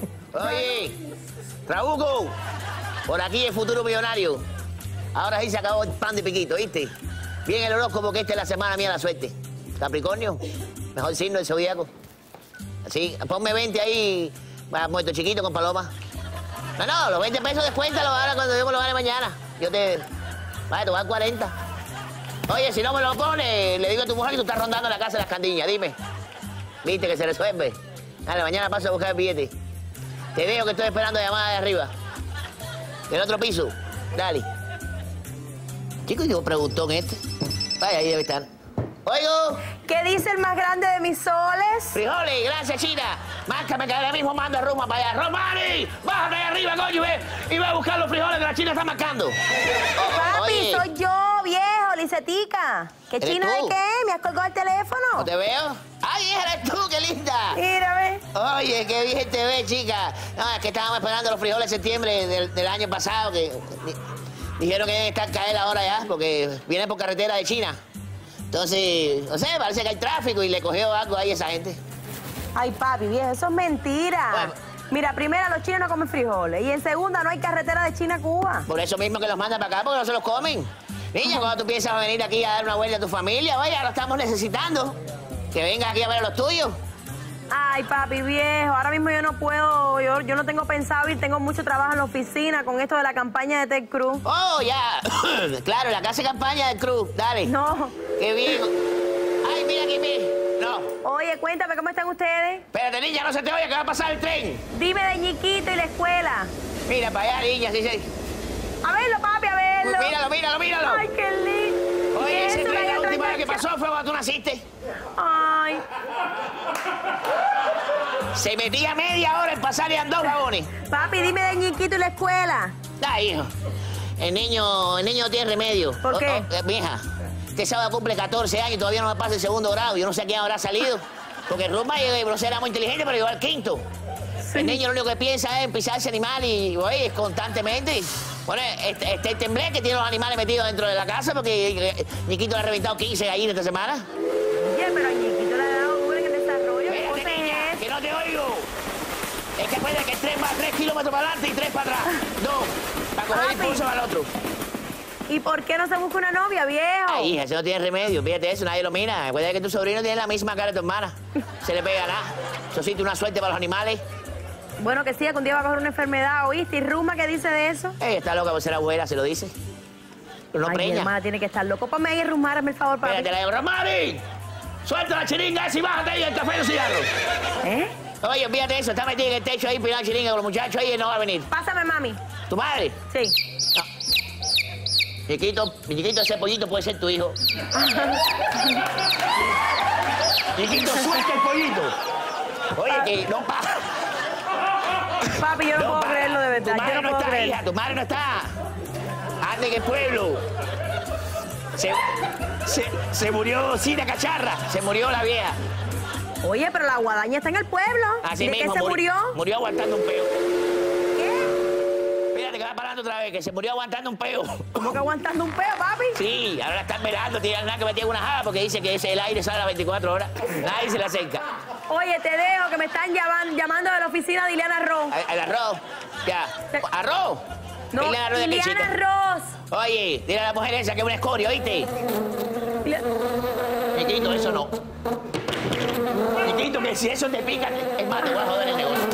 Oye, Trabuco, por aquí el futuro millonario. Ahora sí se acabó el pan de piquito, ¿viste? Bien el horóscopo que esta es la semana mía la suerte. Capricornio, mejor signo del zodíaco. Así, ponme 20 ahí, muerto chiquito con paloma. No, los 20 pesos descuéntalo ahora cuando yo me lo gane mañana. Yo te... Vale, te voy a dar 40. Oye, si no me lo pones, le digo a tu mujer que tú estás rondando la casa de las Candiñas, dime. ¿Viste que se resuelve? Dale, mañana paso a buscar el billete. Te dejo que estoy esperando llamada de arriba. Del otro piso. Dale. Chico, yo preguntón este. Vaya, ahí debe estar. Oigo. ¿Qué dice el más grande de mis soles? Frijoles, gracias, China. Márcame que ahora mismo mando a Roma para allá. ¡Romani! ¡Bájate ahí arriba, coño! Y ve a buscar los frijoles que la China está marcando. Papi, Oye. soy yo, viejo, Licetica. ¿Qué China de qué? ¿Me has colgado el teléfono? ¿No te veo? ¡Ay, eres tú, qué linda! Mírame. Oye, qué bien te ves, chica. No, es que estábamos esperando los frijoles de septiembre del año pasado, que dijeron que deben estar caer ahora ya, porque vienen por carretera de China. Entonces, no sé, parece que hay tráfico y le cogió algo ahí a esa gente. Ay, papi, viejo, eso es mentira. Bueno. Mira, primero, los chinos no comen frijoles. Y en segunda, no hay carretera de China a Cuba. Por eso mismo que los mandan para acá, porque no se los comen. Niña, cuando tú piensas venir aquí a dar una vuelta a tu familia, vaya, lo estamos necesitando. Que vengas aquí a ver a los tuyos. Ay, papi, viejo, ahora mismo yo no puedo, yo no tengo pensado ir, tengo mucho trabajo en la oficina con esto de la campaña de Ted Cruz. Oh, ya. Claro, la casa de campaña del Cruz. Dale. No. Qué bien. Ay, mira aquí, mira. No. Oye, cuéntame, ¿cómo están ustedes? Espérate, niña, no se te oye que va a pasar el tren. Dime de Ñiquito y la escuela. Mira para allá, niña, sí, sí. A verlo, papi, a verlo. Míralo. Ay, qué lindo. Oye, ese Eso, tren la la última vez que engancha. pasó fue cuando tú naciste. Ay. Se metía media hora en pasar y andó vagones. Papi, dime de Ñiquito y la escuela. Ay, hijo. El niño no tiene remedio. ¿Por qué? Mija, este sábado cumple 14 años y todavía no me pasa el segundo grado. Yo no sé a quién habrá salido. Porque Rumba, no sé, era muy inteligente, pero llegó al quinto. Sí. El niño lo único que piensa es en pisarse animal y, oye, constantemente. Bueno, este temblé que tiene los animales metidos dentro de la casa porque Ñiquito le ha reventado 15 gallinas esta semana. Oye, pero a Ñiquito le ha dado duro en el desarrollo. Espérate, niña, que no te oigo. Es que puede que el tren va 3 kilómetros para adelante y 3 para atrás. 2, para coger impulso para el otro. ¿Y por qué no se busca una novia, viejo? Ay, hija, eso no tiene remedio. Fíjate eso, nadie lo mira. Recuerda que tu sobrino tiene la misma cara de tu hermana. Se le pega nada. Eso sí, una suerte para los animales. Bueno, que sí, que un día va a coger una enfermedad, ¿oíste? ¿Y Ruma qué dice de eso? Está loca por ser abuela, se lo dice. Pero no Ay, preña. mi hermana tiene que estar loco. Ponme ahí, Rumar, hazme el favor, papi. Espérate, la digo, ¡Romari! ¡Suelta la chiringa esa y bájate ahí el café y los cigarros! ¿Eh? Oye, fíjate eso, está metido en el techo ahí, pirando chiringa con los muchachos ahí y no va a venir. Pásame, mami. ¿Tu madre? Sí. No. Chiquito, ese pollito puede ser tu hijo. Chiquito, suelta el pollito. Oye, que no pasa. Papi, yo no puedo creerlo de verdad. Tu madre Yo no no puedo está, creerlo. hija, tu madre no está. Ande en el pueblo. Se murió Cida Cacharra, se murió la vieja. Oye, pero la guadaña está en el pueblo. Así ¿De mismo, qué se murió? Murió aguantando un peo. ¿Qué? Espérate, que va parando otra vez, que se murió aguantando un peo. ¿Cómo que aguantando un peo, papi? Sí, ahora la están velando, tienen nada que meter una java porque dice que el aire sale a las 24 horas. Nadie se le acerca. Oye, te dejo que me están llamando de la oficina de Ileana Ross. ¿El arroz? Ya. ¿Arroz? No, Ileana Ross de Ileana Pechito. Ross. Oye, dile a la mujer esa que es una escoria, ¿oíste? Chiquito, eso no. Chiquito, que si eso te pica, es más, te voy a joder el negocio.